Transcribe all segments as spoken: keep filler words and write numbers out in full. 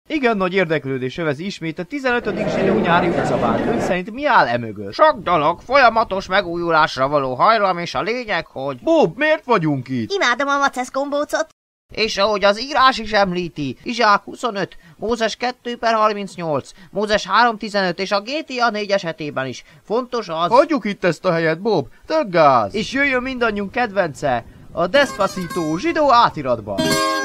Igen nagy érdeklődés övezi ismét a tizenötödik zsidó nyári utcabál. Ön szerint mi áll e mögött? Sok dolog, folyamatos megújulásra való hajlam, és a lényeg, hogy... Bob, miért vagyunk itt? Imádom a macesz gombócot. És ahogy az írás is említi, Izsák huszonöt, Mózes kettő per harmincnyolc, Mózes három tizenöt és a gé té á négy esetében is. Fontos az... Hagyjuk itt ezt a helyet, Bob, tök gáz! És jöjjön mindannyiunk kedvence, a Despacito zsidó átiratban.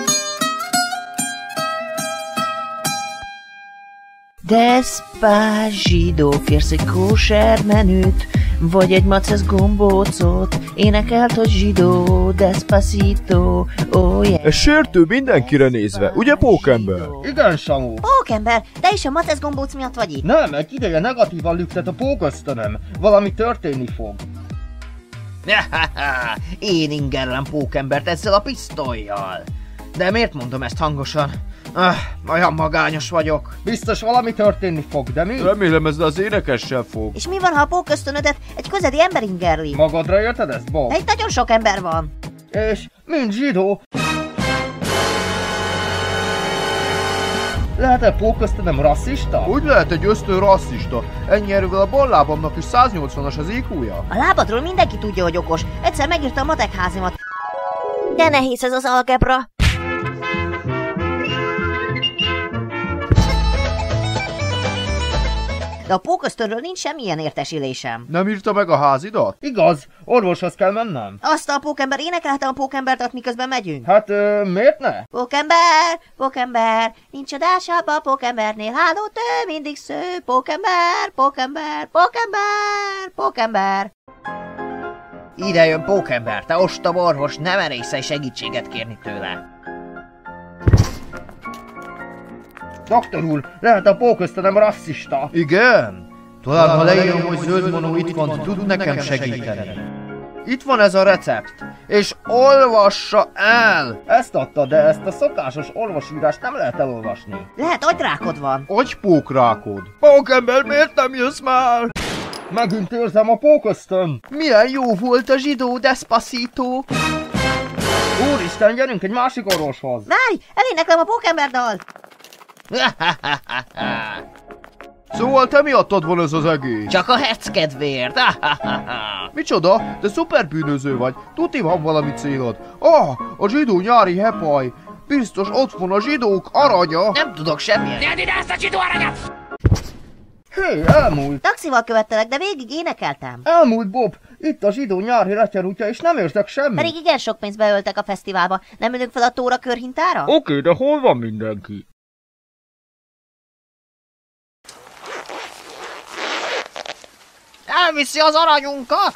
Despacito, kérsz egy kóser menüt, vagy egy macesz gombócot, énekelt, hogy zsidó, Despacito, oh yeah. Ez sértő mindenkire nézve, ugye pókember? Igen, Samu. Pókember, te is a macesz gombóc miatt vagy itt? Nem, egy ideje negatívan lüktet a pókösztönöm. Valami történni fog. Én ingerlem pókembert ezzel a pisztollyal. De miért mondom ezt hangosan? Ah, olyan magányos vagyok. Biztos valami történni fog, de mi? Remélem ez az énekessel fog. És mi van, ha a pókösztönödet egy közeli ember ingerli? Magadra érted ezt, Bob? De itt nagyon sok ember van. És mint zsidó... Lehet-e pókösztönem rasszista? Úgy lehet egy ösztön rasszista. Ennyi erővel a bal lábamnak is száznyolcvanas az í kúja. A lábadról mindenki tudja, hogy okos. Egyszer megírta a matek házimat. De nehéz ez az algebra. De a pókösztönről nincs semmilyen értesülésem. Nem írta meg a házidat? Igaz, orvoshoz kell mennem. Azt a pókember énekelte a pókembert, miközben megyünk. Hát, ö, miért ne? Pókember, pókember, nincs csodásabb a pókembernél, hálót ő mindig sző. Pókember, pókember, pókember, pókember. Ide jön pókember, te ostoba orvos, nem merészelj segítséget kérni tőle. Doktor úr, lehet a pókösztönem rasszista. Igen? Talán ha leírom, hogy zöldmonó itt van, tud nekem segíteni. Itt van ez a recept, és olvassa el! Ezt adta, de ezt a szokásos orvosírást nem lehet elolvasni. Lehet agyrákod van. Agypókrákod. Pókember, miért nem jössz már? Megint érzem a pókösztön. Milyen jó volt a zsidó Despacito. Úristen, gyerünk egy másik orvoshoz. Várj, eléneklem a pókember dal. Szóval te miattad van ez az egész? Csak a herc kedvéért. Micsoda? Te szuperbűnöző vagy. Tuti van valami célod. Ah, a zsidó nyári hepaj. Biztos ott van a zsidók aranya. Nem tudok semmilyen. Nyerd ide ezt a zsidó aranyat! Hé, elmúlt. Taxival követtelek, de végig énekeltem. Elmúlt, Bob. Itt a zsidó nyári retyerútja, és nem érzek semmit. Pedig igen sok pénzt beöltek a fesztiválba. Nem ülünk fel a Tóra körhintára? Oké, de hol van mindenki? Elviszi az aranyunkat!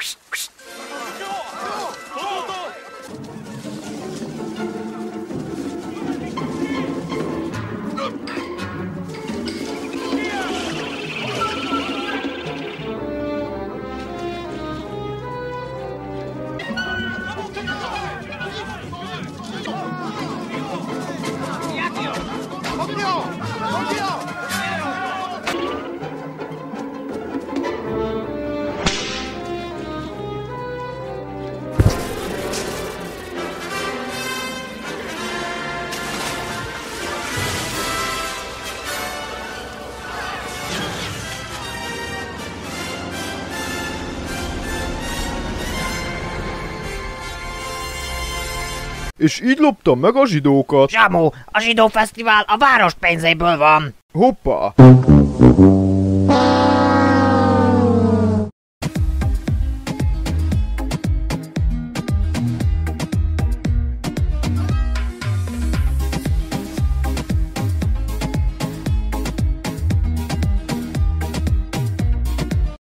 És így loptam meg a zsidókat. Zsamó, a zsidó fesztivál a város pénzéből van. Hoppá!